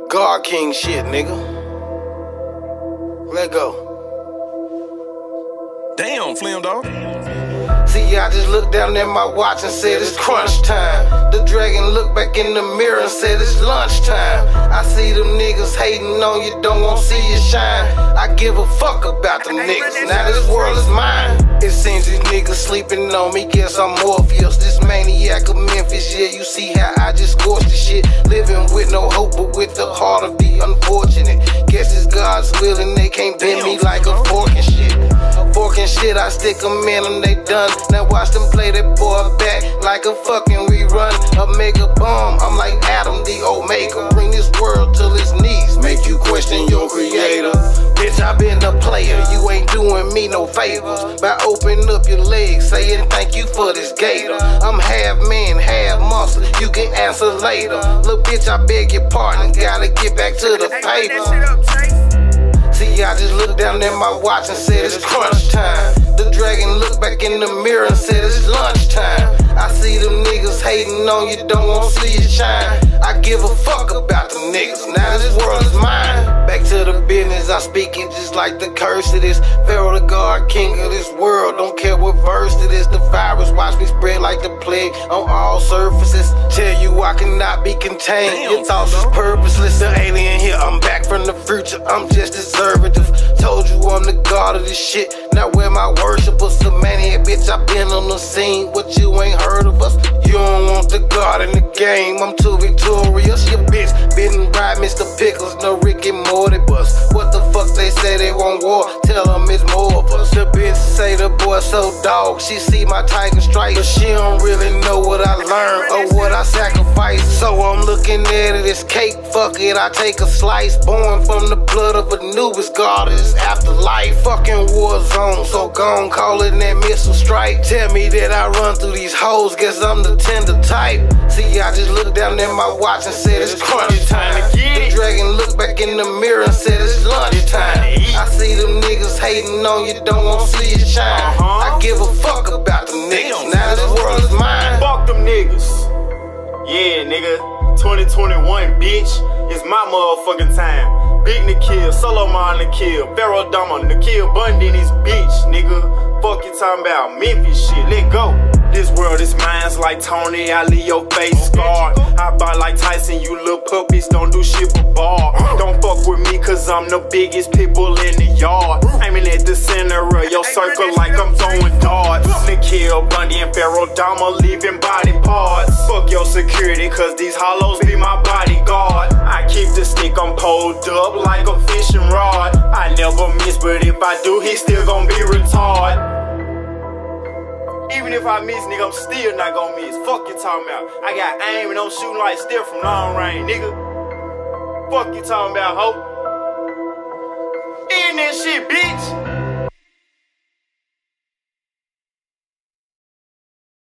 God King shit, nigga. Let go. Damn, Flim dog. See, I just looked down at my watch and said it's crunch time. The dragon looked back in the mirror and said it's lunchtime. I see them niggas hating on you, don't want to see you shine. I give a fuck about them niggas, now this world is mine. It seems these niggas sleeping on me, guess I'm Morpheus. This maniac of Memphis, yeah, you see how I just scorched the shit. Living with no hope, but with the heart of the unfortunate. Guess it's God's will and they can't bend me like a fork and shit. Fork and shit, I stick them in and they done. Now watch them play that boy back like a fucking rerun. A mega bomb, I'm like Adam the Omega. Bring this world to its knees, make you question your creator. Bitch, I been a player, you ain't doing me no favors by opening up your legs, saying thank you for this gator. I'm half man, half muscle, you can answer later. Look bitch, I beg your pardon, gotta get back to the paper. See, I just looked down at my watch and said it's crunch time. The dragon looked back in the mirror and said it's lunchtime. I see them niggas hating on you, don't want to see you shine. I give a fuck about them niggas, now this world is mine. Back to the business, I speak it just like the curse of this. Pharaoh the God, king of this world, don't care what verse it is. The virus watch me spread like the plague on all surfaces. Tell you I cannot be contained, your thoughts is purposeless. The alien here, I'm back from the future, I'm just conservative. Told you I'm the god of this shit, now where my worshipers? The maniac bitch, I been on the scene, what you ain't heard of us? You don't want the god in the game, I'm too victorious. Your bitch been right, Mr. Pickles, no Rick and Morty bus. What the fuck they say they want war, tell them it's more of us. The bitch say the boy so dog, she see my tiger stripes, but she don't really know what I learned or what I sacrificed. So I'm looking at it as cake, fuck it, I take a slice. Born from the blood of Anubis, God is afterlife. Fucking war zone, so gon' call it that missile strike. Tell me that I run through these hoes, guess I'm the tender type. See, I just looked down at my watch and said it's crunch time. The dragon looked back in the mirror and said it's lunchtime. I see them niggas hating on you, don't want to see you shine. I give a fuck about them niggas, now this world is mine. Fuck them niggas. Yeah, nigga, 2021, bitch, it's my motherfucking time. Big Nikhil, Solomon Nikhil, Pharaoh Dama, Nikhil Bundy, this bitch, nigga. Fuck you talking about Memphis shit, let go. This world is mine's like Tony, I leave your face scarred. I bite like Tyson, you little puppies, don't do shit but bar. Don't fuck with me cause I'm the biggest pitbull in the yard. Aiming at the center of your circle like I'm throwing darts. Nikhil Bundy and Pharaoh Dama leaving body parts. Fuck your security cause these hollows be my bodyguard. I keep the stick, I'm pulled up like a fishing rod. I never miss, but if I do, he still gon' be retarded. Even if I miss, nigga, I'm still not gon' miss. Fuck you talking about. I got aim and I'm shooting like still from long range, nigga. Fuck you talking about, ho. In that shit, bitch.